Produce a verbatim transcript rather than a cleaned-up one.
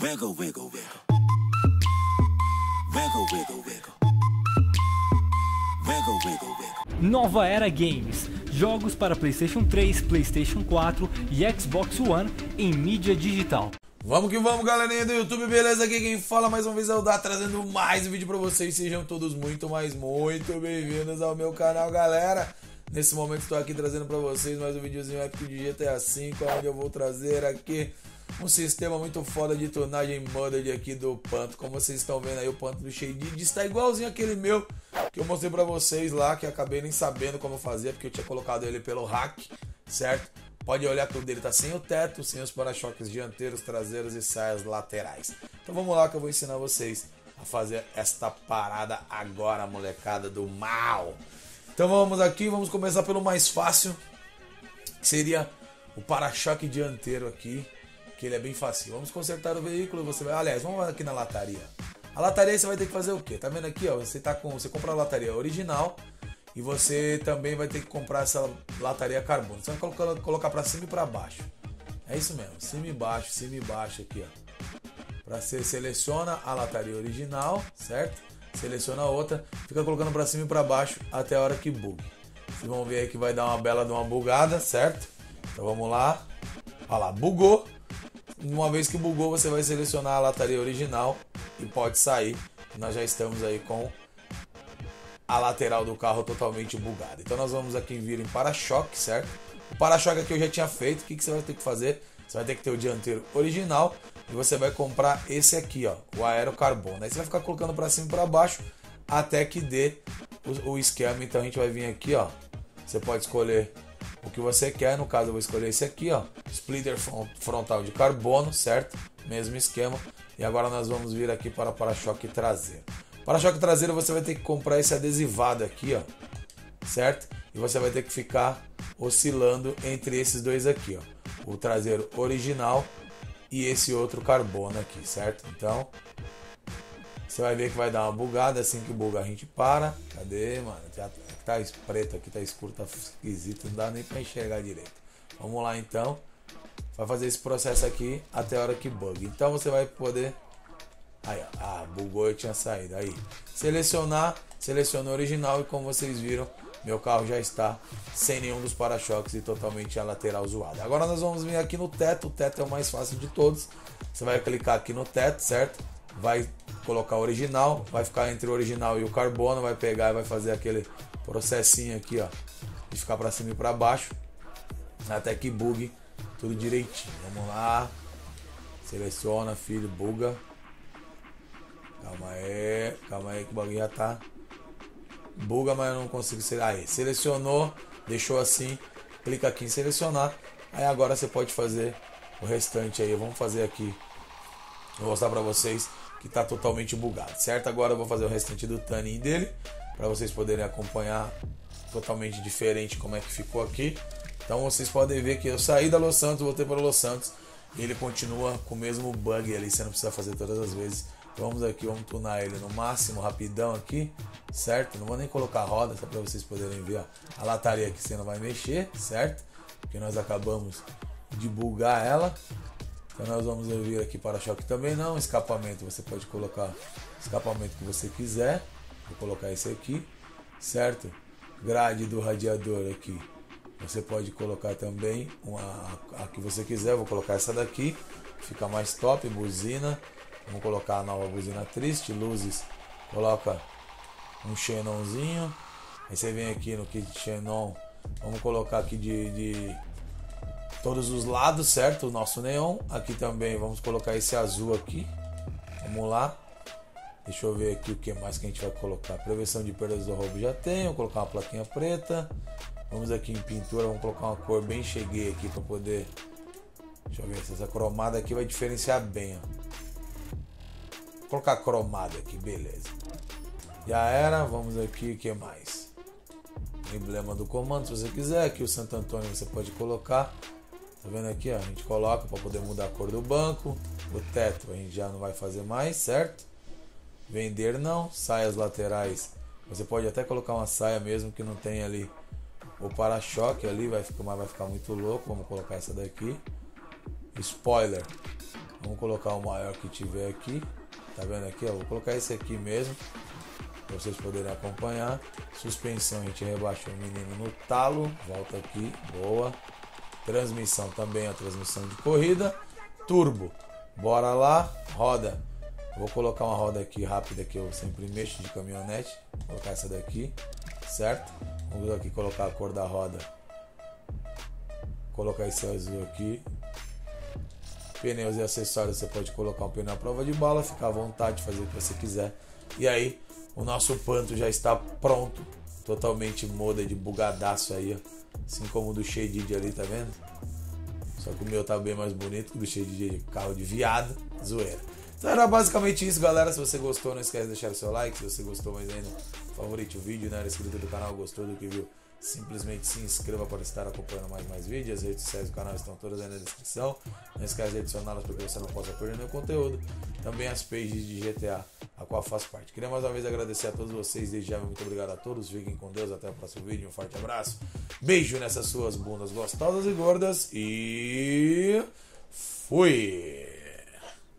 Wiggle, wiggle, wiggle. Wiggle, wiggle, wiggle. Wiggle, wiggle, wiggle. Nova Era Games. Jogos para PlayStation três, PlayStation quatro e Xbox One em mídia digital. Vamos que vamos, galerinha do YouTube, beleza? Aqui quem fala mais uma vez é o Dá, trazendo mais um vídeo pra vocês. Sejam todos muito, mas muito bem-vindos ao meu canal, galera. Nesse momento estou aqui trazendo pra vocês mais um videozinho épico de G T A cinco, onde eu vou trazer aqui um sistema muito foda de tunagem modded aqui do Panto. Como vocês estão vendo aí, o Panto do Shaded está igualzinho aquele meu que eu mostrei pra vocês lá, que acabei nem sabendo como fazer, porque eu tinha colocado ele pelo hack, certo? Pode olhar que o dele tá sem o teto, sem os para-choques dianteiros, traseiros e saias laterais. Então vamos lá que eu vou ensinar vocês a fazer esta parada agora, molecada do mal. Então vamos aqui, vamos começar pelo mais fácil, que seria o para-choque dianteiro aqui, que ele é bem fácil. Vamos consertar o veículo, você vai, aliás, vamos aqui na lataria. A lataria você vai ter que fazer o quê? Tá vendo aqui, ó, você tá com, você compra a lataria original e você também vai ter que comprar essa lataria carbono. Você vai colocar, colocar para cima e para baixo. É isso mesmo, cima e baixo, cima e baixo aqui, ó. Para você seleciona a lataria original, certo? Seleciona a outra, fica colocando para cima e para baixo até a hora que bugue. Vocês vão ver aí que vai dar uma bela de uma bugada, certo? Então vamos lá. Olha lá, bugou. Uma vez que bugou, você vai selecionar a lataria original e pode sair. Nós já estamos aí com a lateral do carro totalmente bugada. Então nós vamos aqui vir em para-choque, certo? O para-choque aqui eu já tinha feito. O que, que você vai ter que fazer? Você vai ter que ter o dianteiro original e você vai comprar esse aqui, ó, o aero carbono. Aí você vai ficar colocando para cima e para baixo até que dê o, o esquema. Então a gente vai vir aqui, ó. Você pode escolher o que você quer. No caso eu vou escolher esse aqui, ó, splitter frontal de carbono, certo? Mesmo esquema. E agora nós vamos vir aqui para para-choque traseiro. Para-choque traseiro você vai ter que comprar esse adesivado aqui, ó, certo? E você vai ter que ficar oscilando entre esses dois aqui, ó. O traseiro original e esse outro carbono aqui, certo? Então, você vai ver que vai dar uma bugada. Assim que buga a gente para. Cadê, mano? Já tá preto aqui, tá escuro, tá esquisito, não dá nem pra enxergar direito. Vamos lá então. Vai fazer esse processo aqui até a hora que bugue. Então você vai poder... Aí, ó. Ah, bugou e tinha saído. Aí, selecionar, seleciona o original e como vocês viram, meu carro já está sem nenhum dos para-choques e totalmente a lateral zoada. Agora nós vamos vir aqui no teto. O teto é o mais fácil de todos. Você vai clicar aqui no teto, certo? Vai colocar o original, vai ficar entre o original e o carbono, vai pegar e vai fazer aquele processinho aqui, ó, de ficar para cima e para baixo até que bugue tudo direitinho. Vamos lá. Seleciona, filho, buga. Calma aí, calma aí que o bagulho já tá. Buga, mas eu não consigo ser. Aí, selecionou, deixou assim. Clica aqui em selecionar. Aí agora você pode fazer o restante aí. Vamos fazer aqui. Vou mostrar pra vocês que tá totalmente bugado, certo? Agora eu vou fazer o restante do tuning dele para vocês poderem acompanhar totalmente diferente como é que ficou aqui. Então vocês podem ver que eu saí da Los Santos, voltei para Los Santos e ele continua com o mesmo bug ali. Você não precisa fazer todas as vezes. Vamos aqui, vamos tunar ele no máximo, rapidão aqui, certo? Não vou nem colocar roda, só para vocês poderem ver, ó. A lataria aqui você não vai mexer, certo? Porque nós acabamos de bugar ela. Então nós vamos vir aqui para-choque também não, escapamento, você pode colocar o escapamento que você quiser. Vou colocar esse aqui, certo? Grade do radiador aqui, você pode colocar também uma, a que você quiser. Vou colocar essa daqui, fica mais top. Buzina, vamos colocar a nova buzina triste. Luzes, coloca um xenonzinho. Aí você vem aqui no kit xenon, vamos colocar aqui de, de todos os lados, certo? O nosso neon. Aqui também vamos colocar esse azul aqui. Vamos lá. Deixa eu ver aqui o que mais que a gente vai colocar. Prevenção de perdas do roubo já tem. Vou colocar uma plaquinha preta. Vamos aqui em pintura, vamos colocar uma cor bem cheguei aqui para poder... Deixa eu ver se essa cromada aqui vai diferenciar bem, ó. Vou colocar cromada aqui, beleza. Já era, vamos aqui, o que mais? Emblema do comando, se você quiser. Aqui o Santo Antônio você pode colocar. Tá vendo aqui, ó? A gente coloca para poder mudar a cor do banco. O teto a gente já não vai fazer mais, certo? Vender não. Saias laterais, você pode até colocar uma saia mesmo que não tem ali o para-choque ali, vai ficar, mas vai ficar muito louco. Vamos colocar essa daqui. Spoiler, Vamos colocar o maior que tiver aqui. Tá vendo aqui, ó? Vou colocar esse aqui mesmo, para vocês poderem acompanhar. Suspensão, a gente rebaixou o menino no talo. Volta aqui, boa. Transmissão também, a transmissão de corrida. Turbo, bora lá. Roda, vou colocar uma roda aqui rápida que eu sempre mexo de caminhonete. Vou colocar essa daqui, certo? Vamos aqui colocar a cor da roda. Colocar esse azul aqui. Pneus e acessórios, você pode colocar um pneu à prova de bala, fica à vontade de fazer o que você quiser. E aí, o nosso Panto já está pronto, totalmente moda de bugadaço aí, ó. Assim como o do Shaded ali, tá vendo? Só que o meu tá bem mais bonito que o do Shaded, carro de viado, zoeira. Então era basicamente isso, galera. Se você gostou, não esquece de deixar o seu like. Se você gostou, mas ainda favorite o vídeo, não era inscrito do canal, gostou do que viu, simplesmente se inscreva para estar acompanhando mais mais vídeos. As redes sociais do canal estão todas aí na descrição. Não esquece de adicioná-las para que você não possa perder meu conteúdo. Também as pages de G T A, a qual faço parte. Queria mais uma vez agradecer a todos vocês. Desde já, muito obrigado a todos. Fiquem com Deus. Até o próximo vídeo. Um forte abraço. Beijo nessas suas bundas gostosas e gordas. E fui!